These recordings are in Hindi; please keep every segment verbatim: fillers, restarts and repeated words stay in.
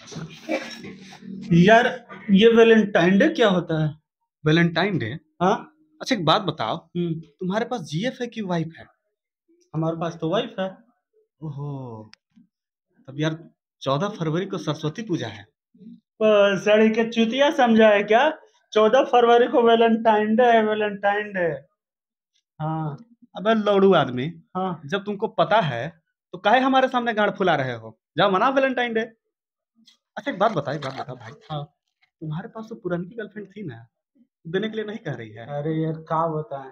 यार ये वैलेंटाइन डे क्या होता है? Valentine day? हाँ। अच्छा एक बात बताओ, हम्म। तुम्हारे पास जीएफ है कि वाइफ है? हमारे पास तो वाइफ है। ओहो, तब यार चौदह फरवरी को सरस्वती पूजा है। पर सड़ी के चुतिया समझा है क्या? चौदह फरवरी को वैलेंटाइन डे है, वैलेंटाइन डे। हाँ। अबे लौड़ू आदमी, हाँ। जब तुमको पता है तो काहे हमारे सामने गांड फुला रहे हो? जाओ मनाओ वैलेंटाइन डे। अच्छा एक बात बता, एक बात बता भाई, हाँ। तुम्हारे पास तो पुरानी की गर्लफ्रेंड थी ना, देने के लिए नहीं कह रही है? अरे यार क्या बताएं।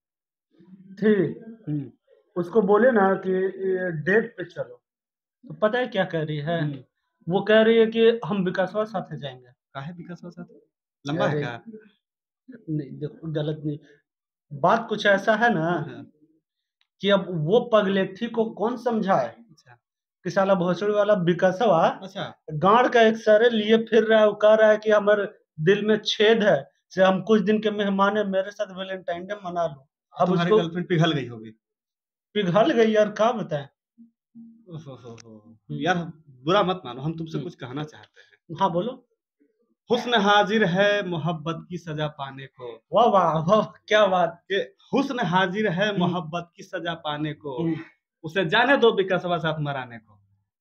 ठीक। हम्म। उसको बोले ना कि ये डेट पे चलो, तो पता है क्या कह रही है? हम्म। वो कह रही है कि हम विकासवा साथ जाएंगे। काहे विकास साथ? लंबा है अरे क्या? नहीं, देखो गलत नहीं। बात कुछ ऐसा है ना हाँ। कि अब वो पगलेठी को कौन समझाए अच्छा। कि साला भोसड़ी वाला विकासवा अच्छा। गांड का एक सरे लिए फिर रहा है। वो कह रहा है कि हमारे दिल में छेद है, से हम कुछ दिन के मेहमान है, मेरे साथ वैलेंटाइन डे मना लो। अब तुम्हारी उसको गर्लफ्रेंड पिघल गई होगी। पिघल गई यार, क्या बताएं। ओहो हो हो। यार बुरा मत मानो, हम तुमसे हम्म। कुछ कहना चाहते हैं। हाँ बोलो। हुस्न हाजिर है मोहब्बत की सजा पाने को। वाह वाह वाह, क्या बात। कि हुस्न हाजिर है हम्म। मोहब्बत की सजा पाने को, हम्म। उसे जाने दो बिकसवा साथ मराने को।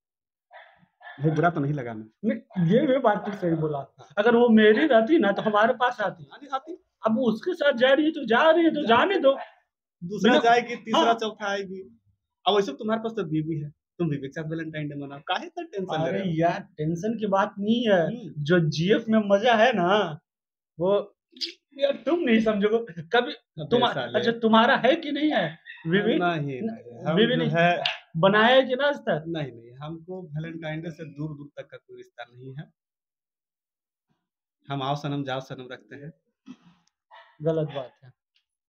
वो बुरा तो नहीं लगा मैं? नहीं, ये भी बात तो सही बोला। अगर वो मेरी रहती ना तो हमारे पास आती। आनी आती। अब वो उसके साथ जा रही है तो जा रही है, तो जाने दो। दूसरा बिना। जाएगी, तीसरा हाँ। चौथा आएगी। अब वैसे तुम्हारे पास तो बीवी है, तुम बीवी के साथ वैलेंटाइन डे मनाओ, काहे इतना टेंशन ले अरे रहे हो? यार टेंशन की बात नहीं है। हम्म। जो जीएफ में मजा है ना, वो यार तुम नहीं समझोगे कभी। अबे तुम साले। अच्छा, तुम्हारा है कि नहीं है बीवी? नहीं न- नहीं, हम बीवी जो नहीं है। बनाया है कि ना आज तक? नहीं नहीं, हमको वैलेंटाइन डे से दूर दूर तक का कोई रिश्ता नहीं है। हम आओ सनम जाओ सनम रखते हैं। गलत बात।